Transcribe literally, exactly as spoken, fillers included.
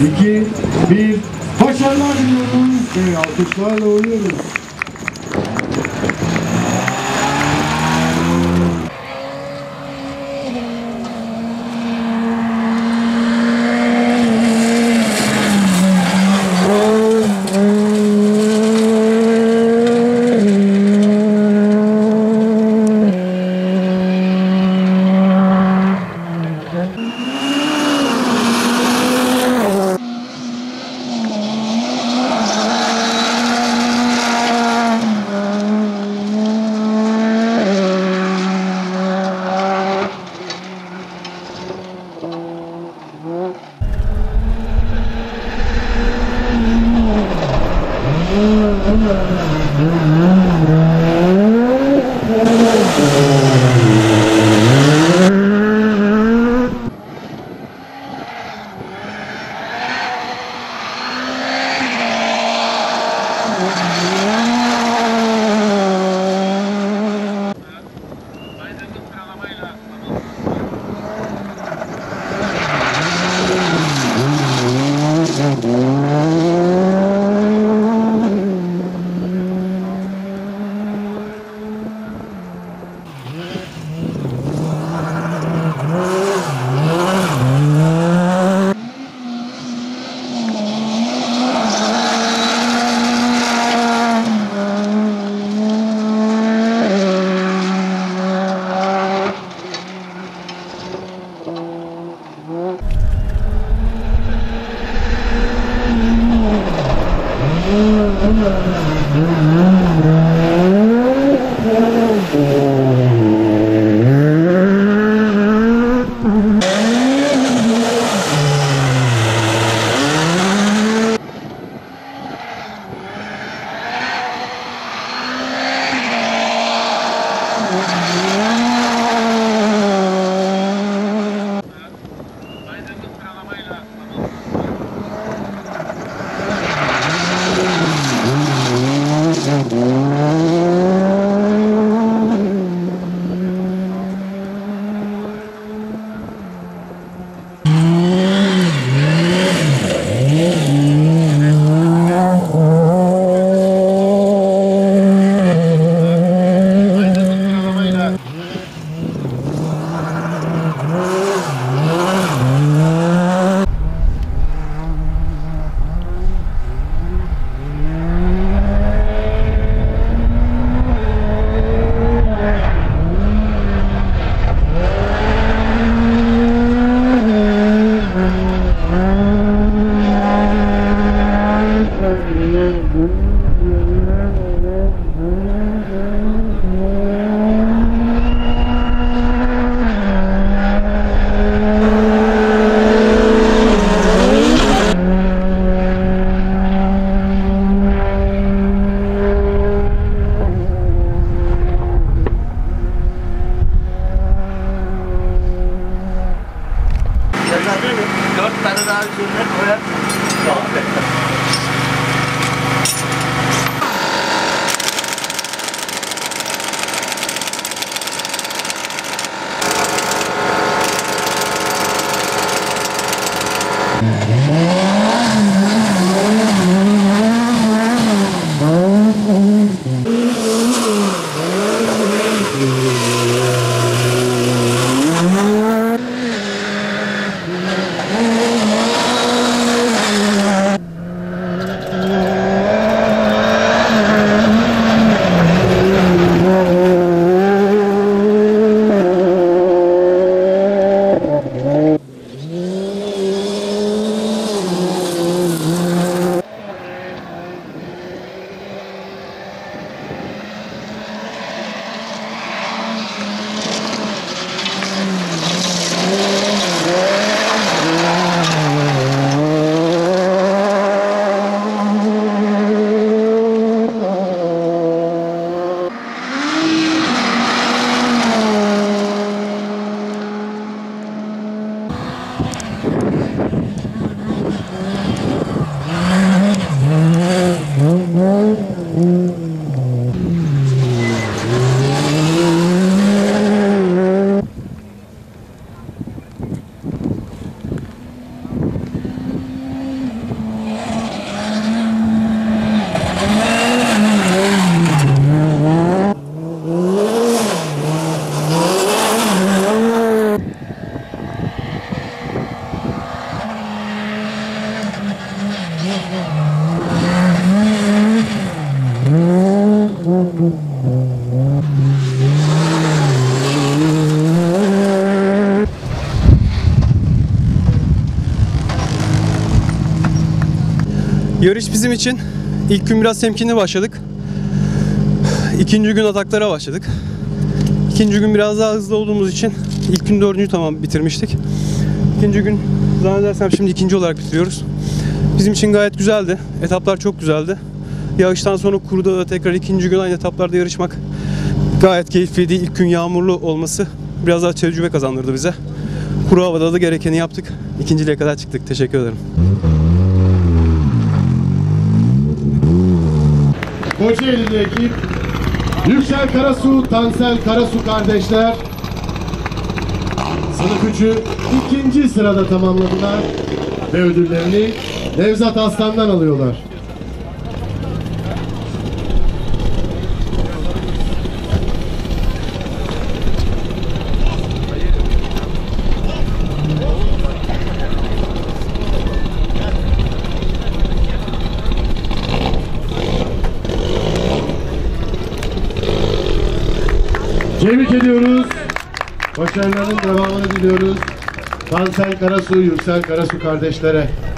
iki, bir. Başarılar diliyorum ve alkışlarla uğurluyoruz. Dört tane daha üzerine koyar. Yarış bizim için ilk gün biraz temkinli başladık. İkinci gün ataklara başladık. İkinci gün biraz daha hızlı olduğumuz için ilk gün dördüncü tamam bitirmiştik. İkinci gün zannedersem şimdi ikinci olarak bitiriyoruz. Bizim için gayet güzeldi. Etaplar çok güzeldi. Yağıştan sonra kuruda da tekrar ikinci gün aynı etaplarda yarışmak gayet keyifliydi. İlk gün yağmurlu olması biraz daha tecrübe kazandırdı bize. Kuru havada da gerekeni yaptık. İkinciliğe kadar çıktık. Teşekkür ederim. Kocaeli'de ekip Yüksel Karasu, Tansel Karasu kardeşler sınıf üçü ikinci sırada tamamladılar ve ödüllerini Nevzat Aslan'dan alıyorlar. Tebrik ediyoruz. Başarılarının devamını diliyoruz. Tansel Karasu, Yüksel Karasu kardeşlere.